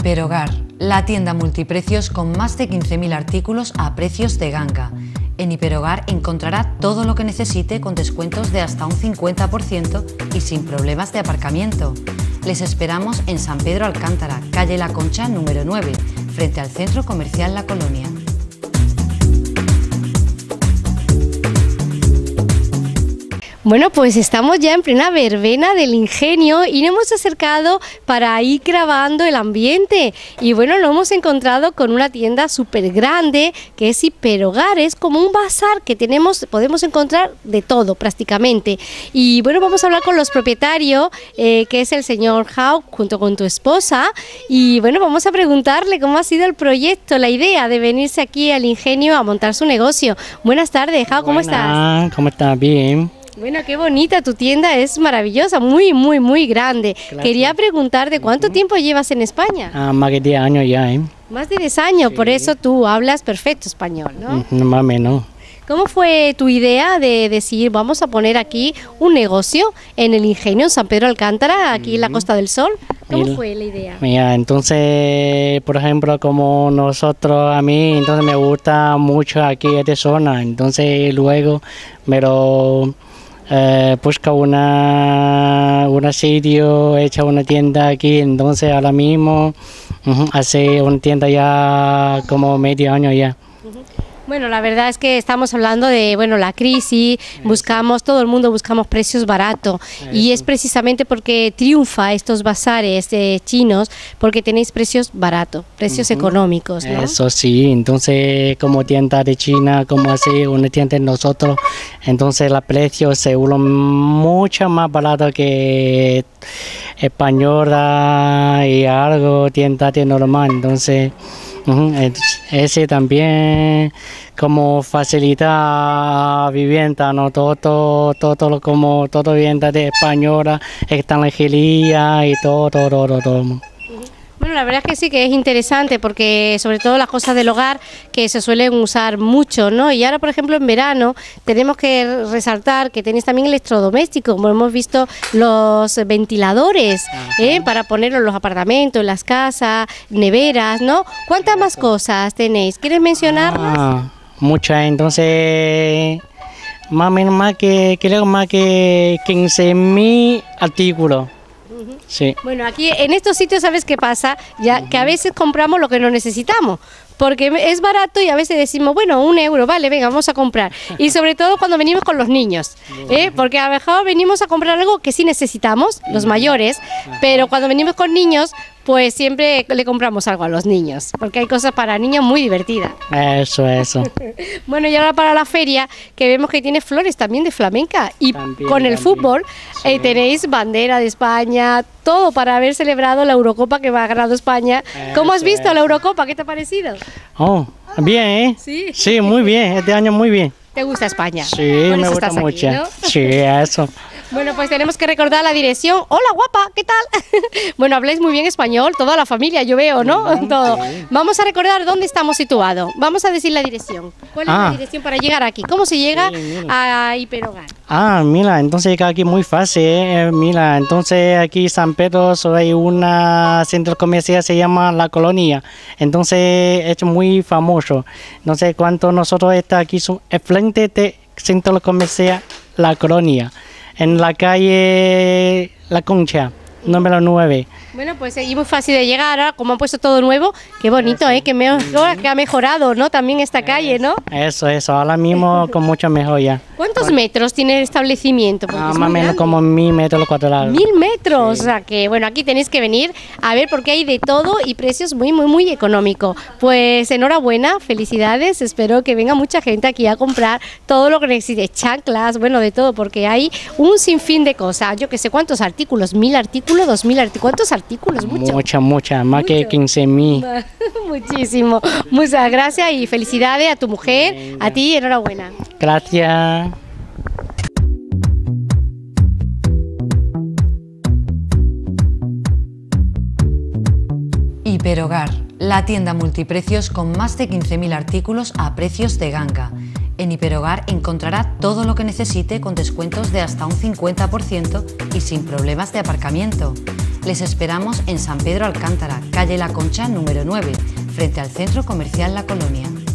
Hiperhogar, la tienda multiprecios con más de 15.000 artículos a precios de ganga. En Hiperhogar encontrará todo lo que necesite con descuentos de hasta un 50% y sin problemas de aparcamiento. Les esperamos en San Pedro Alcántara, calle La Concha número 9, frente al Centro Comercial La Colonia. Bueno, pues estamos ya en plena verbena del Ingenio y nos hemos acercado para ir grabando el ambiente. Y bueno, lo hemos encontrado con una tienda súper grande que es Hiperhogar, es como un bazar que podemos encontrar de todo prácticamente. Y bueno, vamos a hablar con los propietarios, que es el señor Jau, junto con tu esposa. Y bueno, vamos a preguntarle cómo ha sido el proyecto, la idea de venirse aquí al Ingenio a montar su negocio. Buenas tardes, Jau, ¿cómo estás? ¿Cómo estás? Bien. Bueno, qué bonita tu tienda, es maravillosa, muy grande. Gracias. Quería preguntarte, ¿cuánto tiempo llevas en España? Más de 10 años ya, Más de 10 años, Sí. por eso tú hablas perfecto español, ¿no? Más o menos. ¿Cómo fue tu idea de decir, vamos a poner aquí un negocio en el Ingenio, en San Pedro Alcántara, aquí en la Costa del Sol? ¿Cómo Mira. fue la idea? Mira, entonces, por ejemplo, como a mí, entonces me gusta mucho aquí esta zona, entonces luego me lo busca una sitio, hecha una tienda aquí, entonces ahora mismo hace una tienda ya como medio año ya. Bueno, la verdad es que estamos hablando de, bueno, la crisis, todo el mundo buscamos precios baratos y es precisamente porque triunfa estos bazares chinos, porque tenéis precios baratos, precios económicos, ¿no? Eso sí, entonces como tienda de China, como así una tienda de nosotros, entonces los precios se vuelven mucho más baratos que española y algo tienda de normal, entonces ese también como facilita vivienda, no todo como todo vivienda de española, extranjería y todo. Bueno, la verdad es que sí que es interesante porque sobre todo las cosas del hogar que se suelen usar mucho, ¿no? Y ahora, por ejemplo, en verano tenemos que resaltar que tenéis también electrodomésticos, como hemos visto los ventiladores, para ponerlos en los apartamentos, en las casas, neveras, ¿no? ¿Cuántas más cosas tenéis? ¿Quieres mencionarlas? Muchas, entonces más o menos más que 15.000 artículos. Sí. Bueno, aquí en estos sitios, ¿sabes qué pasa? Ya que a veces compramos lo que no necesitamos, porque es barato y a veces decimos, bueno, €1, vale, venga, vamos a comprar. Y sobre todo cuando venimos con los niños, porque a lo mejor venimos a comprar algo que sí necesitamos, los mayores, pero cuando venimos con niños, pues siempre le compramos algo a los niños, porque hay cosas para niños muy divertidas. Eso. Bueno, y ahora para la feria, que vemos que tiene flores también de flamenca, y con el fútbol tenéis bandera de España, todo para haber celebrado la Eurocopa que va a ganar España. ¿Cómo has visto la Eurocopa? ¿Qué te ha parecido? Oh, bien, Sí. Sí, muy bien, este año muy bien. ¿Te gusta España? Sí, Por me eso gusta estás aquí, mucho. ¿no? Sí, eso. Bueno, pues tenemos que recordar la dirección. Hola, guapa, ¿qué tal? Bueno, habláis muy bien español, toda la familia, yo veo, ¿no? Todo. Vamos a recordar dónde estamos situados. Vamos a decir la dirección. ¿Cuál es la dirección para llegar aquí? ¿Cómo se llega a Hiperhogar? Mira, entonces llega aquí muy fácil, Mira, entonces aquí San Pedro hay una centro comercial, se llama La Colonia, entonces es muy famoso. No sé cuánto nosotros está aquí, es frente de centro comercial La Colonia, en la calle La Concha, número 9. Bueno, pues es muy fácil de llegar, ahora como han puesto todo nuevo, qué bonito, que ha mejorado, ¿no? También esta calle, ¿no? Eso, ahora mismo con mucho mejor ya. ¿Cuántos metros tiene el establecimiento? Porque es Más o muy menos grande. como 1.000 metros cuadrados. 1000 metros, o sea que bueno, aquí tenéis que venir a ver porque hay de todo y precios muy económicos. Pues enhorabuena, felicidades, espero que venga mucha gente aquí a comprar todo lo que necesite, chanclas, bueno, de todo, porque hay un sinfín de cosas, yo que sé cuántos artículos, 1000 artículos, 2000 artículos, ¿cuántos artículos? Mucha, más que 15.000. Muchísimo, muchas gracias y felicidades a tu mujer, a ti, enhorabuena. Gracias. Hiperhogar, la tienda multiprecios con más de 15.000 artículos a precios de ganga. En Hiperhogar encontrará todo lo que necesite con descuentos de hasta un 50% y sin problemas de aparcamiento. Les esperamos en San Pedro Alcántara, calle La Concha número 9, frente al Centro Comercial La Colonia.